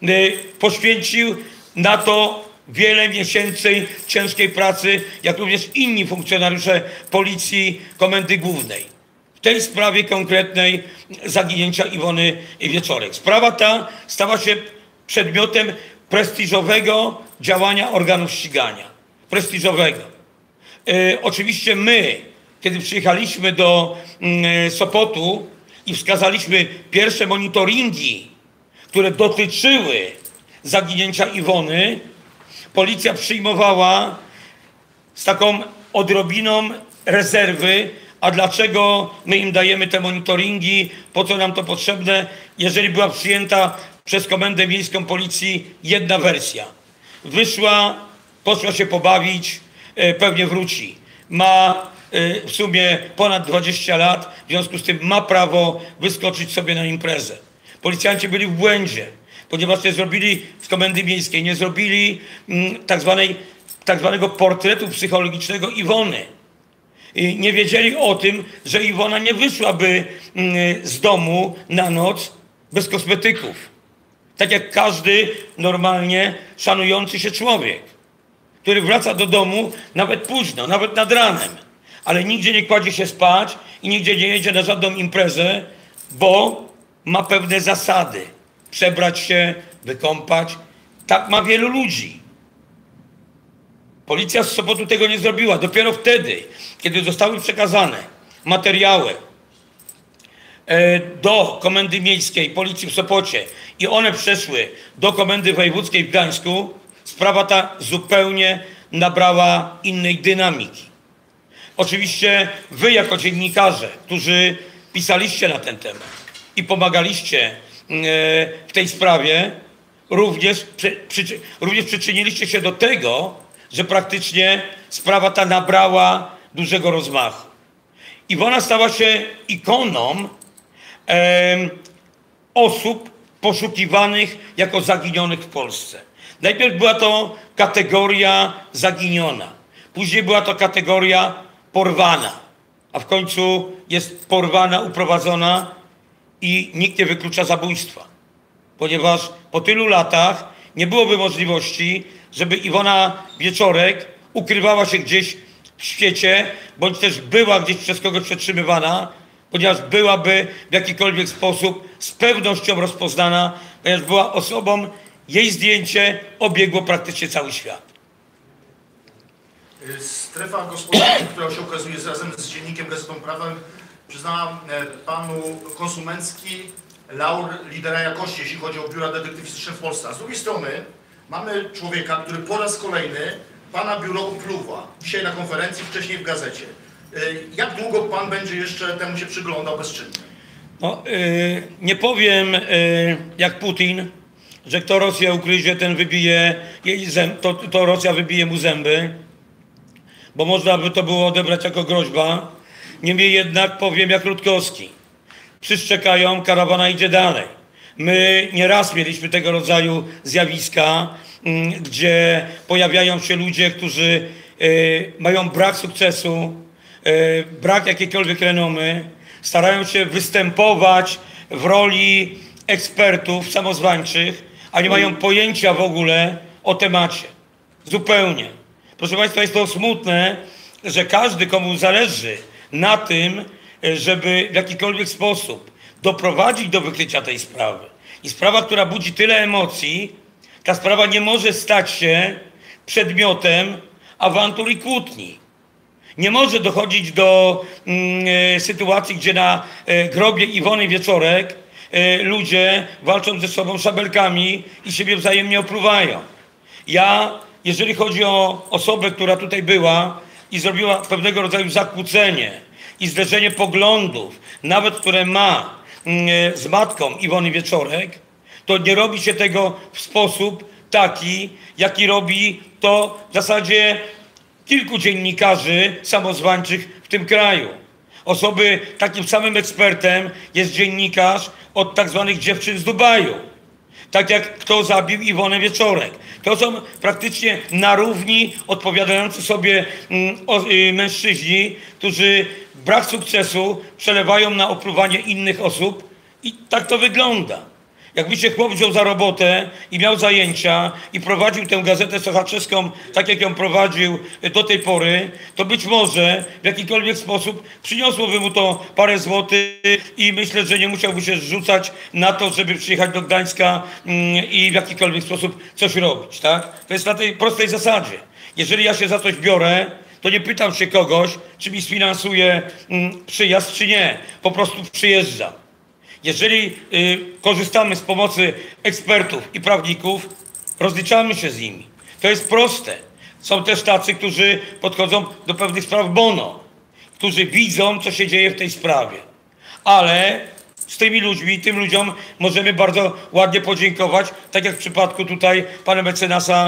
[SPEAKER 3] poświęcił na to wiele miesięcy ciężkiej pracy, jak również inni funkcjonariusze Policji Komendy Głównej. W tej sprawie konkretnej zaginięcia Iwony Wieczorek. Sprawa ta stała się przedmiotem prestiżowego działania organów ścigania. Prestiżowego. E, oczywiście my, kiedy przyjechaliśmy do e, Sopotu i wskazaliśmy pierwsze monitoringi, które dotyczyły zaginięcia Iwony, policja przyjmowała z taką odrobiną rezerwy, a dlaczego my im dajemy te monitoringi, po co nam to potrzebne, jeżeli była przyjęta przez Komendę Miejską Policji jedna wersja. Wyszła, poszła się pobawić, e, pewnie wróci. Ma e, w sumie ponad dwadzieścia lat, w związku z tym ma prawo wyskoczyć sobie na imprezę. Policjanci byli w błędzie, ponieważ nie zrobili z Komendy Miejskiej, nie zrobili mm, tak, zwanej, tak zwanego portretu psychologicznego Iwony. I nie wiedzieli o tym, że Iwona nie wyszłaby mm, z domu na noc bez kosmetyków. Tak jak każdy normalnie szanujący się człowiek, który wraca do domu nawet późno, nawet nad ranem, ale nigdzie nie kładzie się spać i nigdzie nie jedzie na żadną imprezę, bo ma pewne zasady. Przebrać się, wykąpać. Tak ma wielu ludzi. Policja z Sopotu tego nie zrobiła. Dopiero wtedy, kiedy zostały przekazane materiały do Komendy Miejskiej Policji w Sopocie i one przeszły do Komendy Wojewódzkiej w Gdańsku, sprawa ta zupełnie nabrała innej dynamiki. Oczywiście wy jako dziennikarze, którzy pisaliście na ten temat i pomagaliście w tej sprawie, również, przy, przy, również przyczyniliście się do tego, że praktycznie sprawa ta nabrała dużego rozmachu. Iwona stała się ikoną e, osób poszukiwanych jako zaginionych w Polsce. Najpierw była to kategoria zaginiona, później była to kategoria porwana, a w końcu jest porwana, uprowadzona i nikt nie wyklucza zabójstwa, ponieważ po tylu latach nie byłoby możliwości, żeby Iwona Wieczorek ukrywała się gdzieś w świecie, bądź też była gdzieś przez kogoś przetrzymywana, ponieważ byłaby w jakikolwiek sposób z pewnością rozpoznana, ponieważ była osobą, jej zdjęcie obiegło praktycznie cały świat.
[SPEAKER 9] Strefa gospodarcza, która się okazuje razem z dziennikiem Gazetą Prawem, przyznała panu konsumencki laur lidera jakości, jeśli chodzi o biura detektywistyczne w Polsce. A z drugiej strony mamy człowieka, który po raz kolejny pana biuro upluwa. Dzisiaj na konferencji, wcześniej w gazecie. Jak długo pan będzie jeszcze temu się przyglądał bezczynnie?
[SPEAKER 3] No, yy, nie powiem yy, jak Putin, że kto Rosję ugryzie, ten wybije jej zęb, to, to Rosja wybije mu zęby, bo można by to było odebrać jako groźba. Niemniej jednak powiem jak Rutkowski. Przyszczekają, karawana idzie dalej. My nieraz mieliśmy tego rodzaju zjawiska, gdzie pojawiają się ludzie, którzy y, mają brak sukcesu, y, brak jakiejkolwiek renomy, starają się występować w roli ekspertów samozwańczych, a nie mają pojęcia w ogóle o temacie. Zupełnie. Proszę Państwa, jest to smutne, że każdy, komu zależy na tym, żeby w jakikolwiek sposób doprowadzić do wykrycia tej sprawy. I sprawa, która budzi tyle emocji, ta sprawa nie może stać się przedmiotem awantur i kłótni. Nie może dochodzić do mm, sytuacji, gdzie na e, grobie Iwony Wieczorek e, ludzie walczą ze sobą szabelkami i siebie wzajemnie opluwają. Ja, jeżeli chodzi o osobę, która tutaj była i zrobiła pewnego rodzaju zakłócenie i zderzenie poglądów, nawet które ma mm, z matką Iwony Wieczorek, to nie robi się tego w sposób taki, jaki robi to w zasadzie kilku dziennikarzy samozwańczych w tym kraju. Osoby, takim samym ekspertem jest dziennikarz od tak zwanych dziewczyn z Dubaju. Tak jak kto zabił Iwonę Wieczorek. To są praktycznie na równi odpowiadający sobie mm, o, y, mężczyźni, którzy brak sukcesu przelewają na opluwanie innych osób i tak to wygląda. Jakby się chłop wziął za robotę i miał zajęcia i prowadził tę gazetę sochaczewską tak, jak ją prowadził do tej pory, to być może w jakikolwiek sposób przyniosłoby mu to parę złotych i myślę, że nie musiałby się zrzucać na to, żeby przyjechać do Gdańska i w jakikolwiek sposób coś robić, tak? To jest na tej prostej zasadzie. Jeżeli ja się za coś biorę, to nie pytam się kogoś, czy mi sfinansuje przyjazd, czy nie. Po prostu przyjeżdżam. Jeżeli y, korzystamy z pomocy ekspertów i prawników, rozliczamy się z nimi. To jest proste. Są też tacy, którzy podchodzą do pewnych spraw bono, którzy widzą, co się dzieje w tej sprawie. Ale z tymi ludźmi, tym ludziom możemy bardzo ładnie podziękować, tak jak w przypadku tutaj pana mecenasa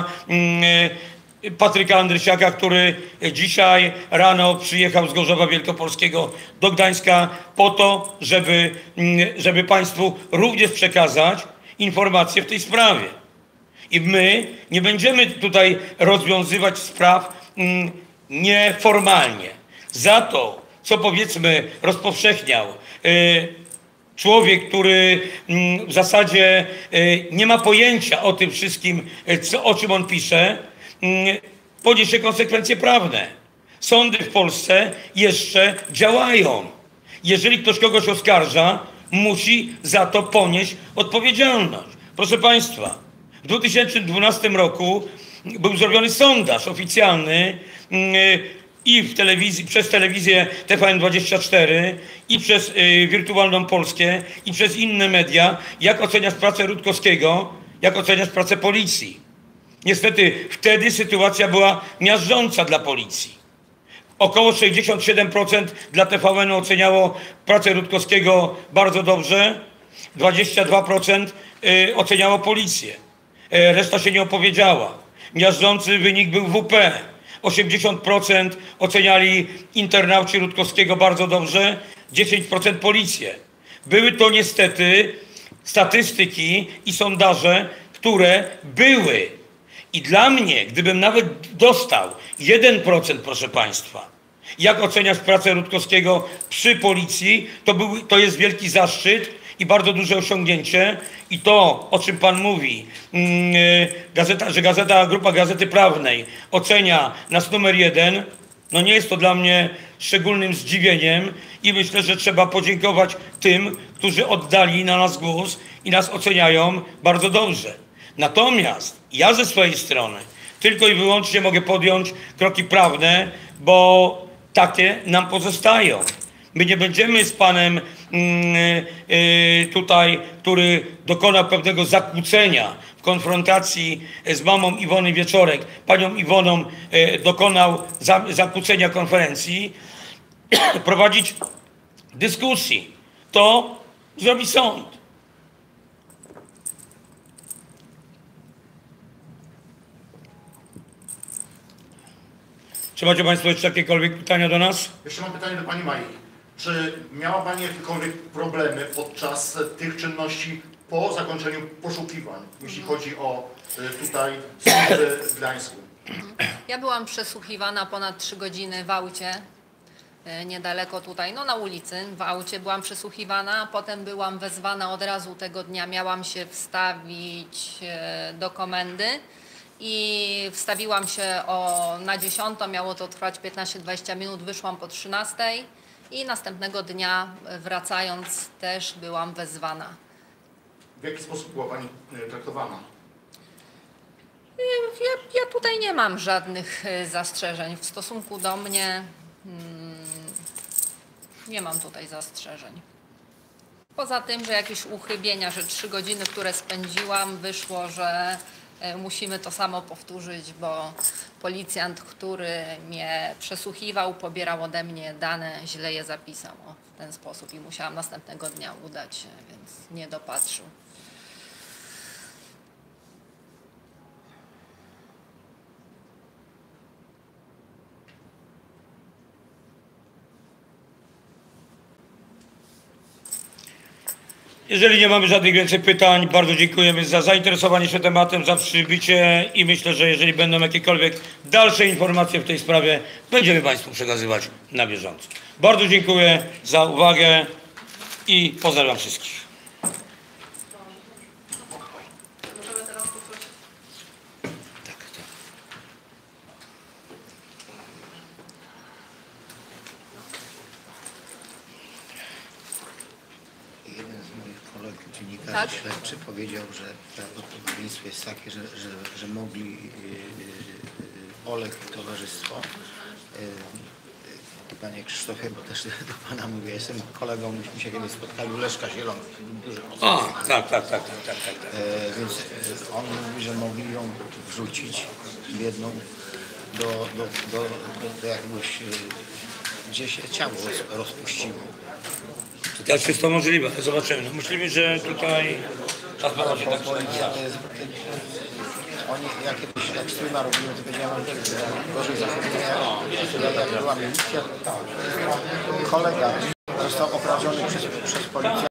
[SPEAKER 3] y, Patryka Andrysiaka, który dzisiaj rano przyjechał z Gorzowa Wielkopolskiego do Gdańska po to, żeby, żeby Państwu również przekazać informacje w tej sprawie. I my nie będziemy tutaj rozwiązywać spraw mm, nieformalnie. Za to, co powiedzmy rozpowszechniał y, człowiek, który mm, w zasadzie y, nie ma pojęcia o tym wszystkim, y, co, o czym on pisze, poniesie konsekwencje prawne. Sądy w Polsce jeszcze działają. Jeżeli ktoś kogoś oskarża, musi za to ponieść odpowiedzialność. Proszę Państwa, w dwa tysiące dwunastym roku był zrobiony sondaż oficjalny i w telewizji, przez telewizję T V N dwadzieścia cztery i przez y, Wirtualną Polskę i przez inne media, jak oceniasz pracę Rutkowskiego, jak oceniasz pracę policji. Niestety wtedy sytuacja była miażdżąca dla policji. Około sześćdziesiąt siedem procent dla T V N-u oceniało pracę Rutkowskiego bardzo dobrze, dwadzieścia dwa procent oceniało policję. Reszta się nie opowiedziała. Miażdżący wynik był W P. osiemdziesiąt procent oceniali internauci Rutkowskiego bardzo dobrze, dziesięć procent policję. Były to niestety statystyki i sondaże, które były. I dla mnie, gdybym nawet dostał jeden procent, proszę Państwa, jak oceniasz pracę Rutkowskiego przy policji, to, był, to jest wielki zaszczyt i bardzo duże osiągnięcie. I to, o czym Pan mówi, yy, gazeta, że gazeta, Grupa Gazety Prawnej ocenia nas numer jeden, no nie jest to dla mnie szczególnym zdziwieniem i myślę, że trzeba podziękować tym, którzy oddali na nas głos i nas oceniają bardzo dobrze. Natomiast ja ze swojej strony tylko i wyłącznie mogę podjąć kroki prawne, bo takie nam pozostają. My nie będziemy z panem yy, yy, tutaj, który dokonał pewnego zakłócenia w konfrontacji z mamą Iwony Wieczorek, panią Iwoną yy, dokonał za, zakłócenia konferencji, prowadzić dyskusji. To zrobi sąd. Czy macie Państwo jeszcze jakiekolwiek pytania do nas?
[SPEAKER 9] Jeszcze mam pytanie do Pani Mai. Czy miała Pani jakiekolwiek problemy podczas tych czynności po zakończeniu poszukiwań, jeśli chodzi o tutaj służby w Gdańsku?
[SPEAKER 1] Ja byłam przesłuchiwana ponad trzy godziny w aucie e, niedaleko tutaj, no na ulicy, w aucie byłam przesłuchiwana, potem byłam wezwana od razu tego dnia, miałam się wstawić e, do komendy i wstawiłam się o, na dziesiątą, miało to trwać piętnaście dwadzieścia minut, wyszłam po trzynastej i następnego dnia e, wracając też byłam wezwana.
[SPEAKER 9] W jaki sposób była Pani e, traktowana?
[SPEAKER 1] Ja, ja tutaj nie mam żadnych e, zastrzeżeń w stosunku do mnie. Hmm, nie mam tutaj zastrzeżeń. Poza tym, że jakieś uchybienia, że trzy godziny, które spędziłam, wyszło, że e, musimy to samo powtórzyć, bo policjant, który mnie przesłuchiwał, pobierał ode mnie dane, źle je zapisał o, w ten sposób i musiałam następnego dnia udać się, więc nie dopatrzył.
[SPEAKER 3] Jeżeli nie mamy żadnych więcej pytań, bardzo dziękujemy za zainteresowanie się tematem, za przybycie i myślę, że jeżeli będą jakiekolwiek dalsze informacje w tej sprawie, będziemy Państwu przekazywać na bieżąco. Bardzo dziękuję za uwagę i pozdrawiam wszystkich.
[SPEAKER 10] Jeden z moich kolegów, dziennikarzy
[SPEAKER 1] Tak?
[SPEAKER 10] śledczy, powiedział, że prawdopodobieństwo jest takie, że, że, że mogli yy, yy, Olek i towarzystwo, yy, Panie Krzysztofie, bo też do Pana mówię, jestem kolegą, myśmy się kiedyś spotkali u Leszka Zielonki, duży
[SPEAKER 3] A, tak, tak, tak, tak, tak, tak.
[SPEAKER 10] Yy, więc yy, on mówi, że mogli ją wrzucić jedną do, do, do, do, do jakiegoś, yy, gdzie się ciało roz, rozpuściło.
[SPEAKER 3] To jest wszystko możliwe, zobaczymy. No, myślimy, że tutaj ta sprawa się tak
[SPEAKER 10] Policja to jest... Oni, ja kiedyś jak streama robimy, to powiedziałem, że gorzej zachowuję, jak była milicja, kolega został okradziony przez, przez policję.